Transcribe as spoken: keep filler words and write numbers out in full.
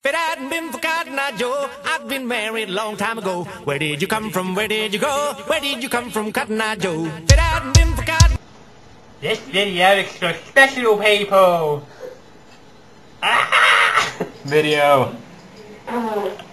it hadn't been for Cotton Eye Joe, I'd been married a long time ago. Where did you come from? Where did you go? Where did you come from, Cotton Eye Joe? If it hadn't been for Cotton... This video is for special people. Ah! Video.